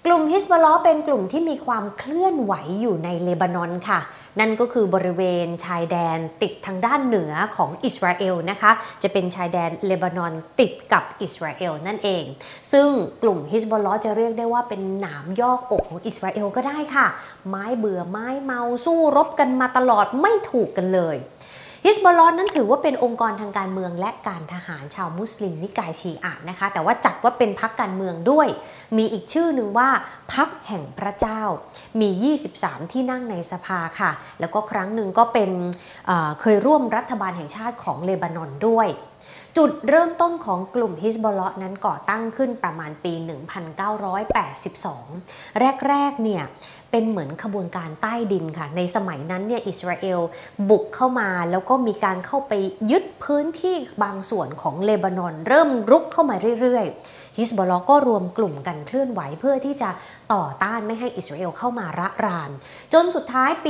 กลุ่มฮิซบอลลอฮ์เป็นกลุ่มที่มีความเคลื่อนไหวอยู่ในเลบานอนค่ะนั่นก็คือบริเวณชายแดนติดทางด้านเหนือของอิสราเอลนะคะจะเป็นชายแดนเลบานอนติดกับอิสราเอลนั่นเองซึ่งกลุ่มฮิซบอลลอฮ์จะเรียกได้ว่าเป็นหนามยอกอกของอิสราเอลก็ได้ค่ะไม้เบื่อไม้เมาสู้รบกันมาตลอดไม่ถูกกันเลยฮิซบอลลอฮ์นั้นถือว่าเป็นองค์กรทางการเมืองและการทหารชาวมุสลิมนิกายชีอะห์นะคะแต่ว่าจัดว่าเป็นพรรคการเมืองด้วยมีอีกชื่อหนึ่งว่าพรรคแห่งพระเจ้ามี23ที่นั่งในสภาค่ะแล้วก็ครั้งหนึ่งก็เป็นเคยร่วมรัฐบาลแห่งชาติของเลบานอนด้วยจุดเริ่มต้นของกลุ่มฮิซบอลลอฮ์นั้นก่อตั้งขึ้นประมาณปี 1982 แรกๆเนี่ยเป็นเหมือนขบวนการใต้ดินค่ะในสมัยนั้นเนี่ยอิสราเอลบุกเข้ามาแล้วก็มีการเข้าไปยึดพื้นที่บางส่วนของเลบานอนเริ่มรุกเข้ามาเรื่อยๆฮิซบอลลอฮ์ก็รวมกลุ่มกันเคลื่อนไหวเพื่อที่จะต่อต้านไม่ให้อิสราเอลเข้ามาระรานจนสุดท้ายปี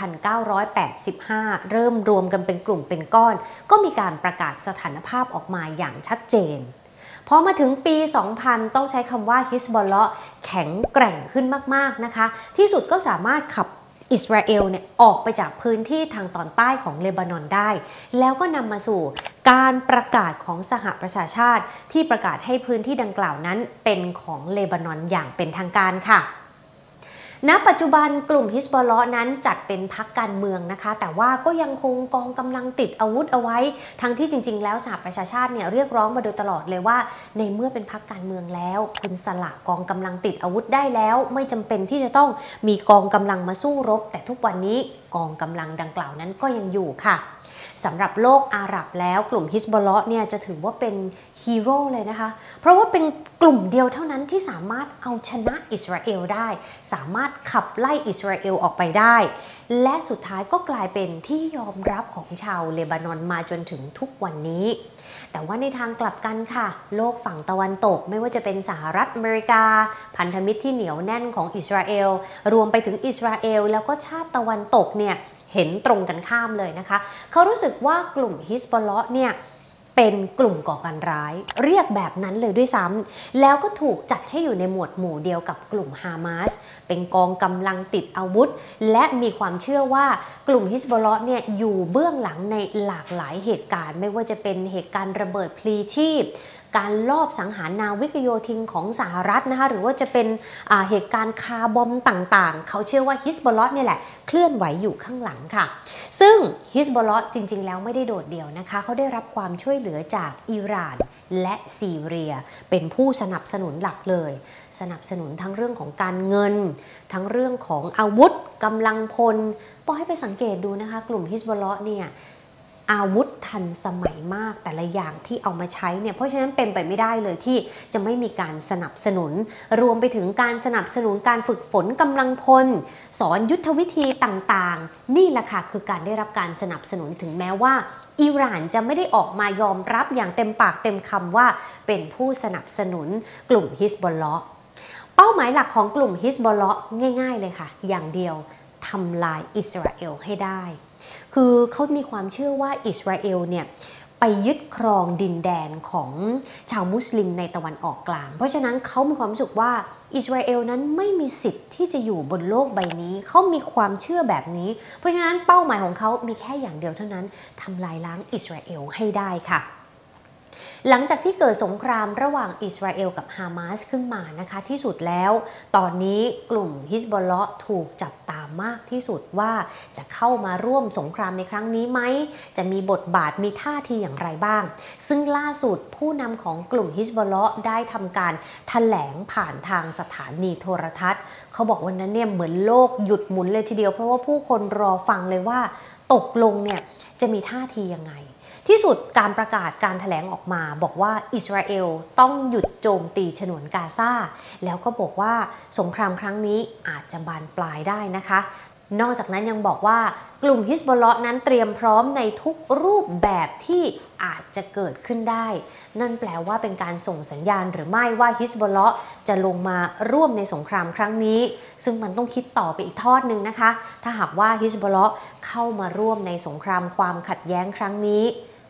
1985 เริ่มรวมกันเป็นกลุ่มเป็นก้อนก็มีการประกาศสถานภาพออกมาอย่างชัดเจนพอมาถึงปี 2000 ต้องใช้คำว่าฮิซบอลลอฮ์แข็งแกร่งขึ้นมากๆนะคะที่สุดก็สามารถขับอิสราเอลเนี่ยออกไปจากพื้นที่ทางตอนใต้ของเลบานอนได้แล้วก็นำมาสู่การประกาศของสหประชาชาติที่ประกาศให้พื้นที่ดังกล่าวนั้นเป็นของเลบานอนอย่างเป็นทางการค่ะณปัจจุบันกลุ่มฮิซบอลลอฮ์นั้นจัดเป็นพรรคการเมืองนะคะแต่ว่าก็ยังคงกองกำลังติดอาวุธเอาไว้ทั้งที่จริงๆแล้วสหประชาชาติเนี่ยเรียกร้องมาโดยตลอดเลยว่าในเมื่อเป็นพรรคการเมืองแล้วคุณสละกองกำลังติดอาวุธได้แล้วไม่จำเป็นที่จะต้องมีกองกำลังมาสู้รบแต่ทุกวันนี้กองกำลังดังกล่าวนั้นก็ยังอยู่ค่ะสำหรับโลกอาหรับแล้วกลุ่มฮิซบอลลอฮ์เนี่ยจะถือว่าเป็นฮีโร่เลยนะคะเพราะว่าเป็นกลุ่มเดียวเท่านั้นที่สามารถเอาชนะอิสราเอลได้สามารถขับไล่อิสราเอลออกไปได้และสุดท้ายก็กลายเป็นที่ยอมรับของชาวเลบานอนมาจนถึงทุกวันนี้แต่ว่าในทางกลับกันค่ะโลกฝั่งตะวันตกไม่ว่าจะเป็นสหรัฐอเมริกาพันธมิตรที่เหนียวแน่นของอิสราเอลรวมไปถึงอิสราเอลแล้วก็ชาติตะวันตกเนี่ยเห็นตรงกันข้ามเลยนะคะเขารู้สึกว่ากลุ่มฮิซบอลลอฮ์เนี่ยเป็นกลุ่มก่อการร้ายเรียกแบบนั้นเลยด้วยซ้ำแล้วก็ถูกจัดให้อยู่ในหมวดหมู่เดียวกับกลุ่มฮามาสเป็นกองกำลังติดอาวุธและมีความเชื่อว่ากลุ่มฮิซบอลลอฮ์เนี่ยอยู่เบื้องหลังในหลากหลายเหตุการณ์ไม่ว่าจะเป็นเหตุการณ์ระเบิดพลีชีพการลอบสังหารนาวิกโยธินของสหรัฐนะคะหรือว่าจะเป็นเหตุการณ์คาร์บอมต่างๆเขาเชื่อว่าฮิซบอลลอฮ์เนี่ยแหละเคลื่อนไหวอยู่ข้างหลังค่ะซึ่งฮิซบอลลอฮ์จริงๆแล้วไม่ได้โดดเดี่ยวนะคะเขาได้รับความช่วยเหลือจากอิหร่านและซีเรียเป็นผู้สนับสนุนหลักเลยสนับสนุนทั้งเรื่องของการเงินทั้งเรื่องของอาวุธกำลังพลปอให้ไปสังเกตดูนะคะกลุ่มฮิซบอลลอฮ์เนี่ยอาวุธทันสมัยมากแต่ละอย่างที่เอามาใช้เนี่ยเพราะฉะนั้นเป็นไปไม่ได้เลยที่จะไม่มีการสนับสนุนรวมไปถึงการสนับสนุนการฝึกฝนกำลังพลสอนยุทธวิธีต่างๆนี่แหละค่ะคือการได้รับการสนับสนุนถึงแม้ว่าอิหร่านจะไม่ได้ออกมายอมรับอย่างเต็มปากเต็มคำว่าเป็นผู้สนับสนุนกลุ่มฮิซบอลลอฮ์เป้าหมายหลักของกลุ่มฮิซบอลลอฮ์ง่ายๆเลยค่ะอย่างเดียวทำลายอิสราเอลให้ได้คือเขามีความเชื่อว่าอิสราเอลเนี่ยไปยึดครองดินแดนของชาวมุสลิมในตะวันออกกลางเพราะฉะนั้นเขามีความรู้สึกว่าอิสราเอลนั้นไม่มีสิทธิ์ที่จะอยู่บนโลกใบนี้เขามีความเชื่อแบบนี้เพราะฉะนั้นเป้าหมายของเขามีแค่อย่างเดียวเท่านั้นทำลายล้างอิสราเอลให้ได้ค่ะหลังจากที่เกิดสงครามระหว่างอิสราเอลกับฮามาสขึ้นมานะคะที่สุดแล้วตอนนี้กลุ่มฮิซบอลลอฮ์ถูกจับตามากที่สุดว่าจะเข้ามาร่วมสงครามในครั้งนี้ไหมจะมีบทบาทมีท่าทีอย่างไรบ้างซึ่งล่าสุดผู้นำของกลุ่มฮิซบอลลอฮ์ได้ทำการแถลงผ่านทางสถานีโทรทัศน์เขาบอกวันนั้นเนี่ยเหมือนโลกหยุดหมุนเลยทีเดียวเพราะว่าผู้คนรอฟังเลยว่าตกลงเนี่ยจะมีท่าทียังไงที่สุดการประกาศการแถลงออกมาบอกว่าอิสราเอลต้องหยุดโจมตีฉนวนกาซาแล้วก็บอกว่าสงครามครั้งนี้อาจจะบานปลายได้นะคะนอกจากนั้นยังบอกว่ากลุ่มฮิซบอลลอฮ์นั้นเตรียมพร้อมในทุกรูปแบบที่อาจจะเกิดขึ้นได้นั่นแปลว่าเป็นการส่งสัญญาณหรือไม่ว่าฮิซบอลลอฮ์จะลงมาร่วมในสงครามครั้งนี้ซึ่งมันต้องคิดต่อไปอีกทอดหนึ่งนะคะถ้าหากว่าฮิซบอลลอฮ์เข้ามาร่วมในสงครามความขัดแย้งครั้งนี้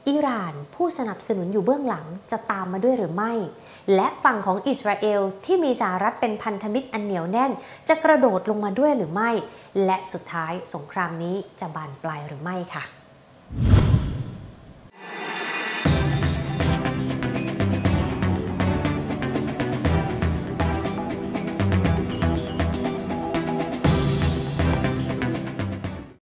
อิหร่านผู้สนับสนุนอยู่เบื้องหลังจะตามมาด้วยหรือไม่และฝั่งของอิสราเอลที่มีสหรัฐเป็นพันธมิตรอันเหนียวแน่นจะกระโดดลงมาด้วยหรือไม่และสุดท้ายสงครามนี้จะบานปลายหรือไม่ค่ะ